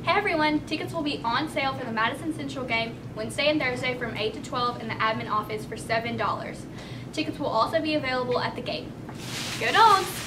Hey everyone, tickets will be on sale for the Madison Central game Wednesday and Thursday from 8 to 12 in the admin office for $7. Tickets will also be available at the gate. Go Dogs!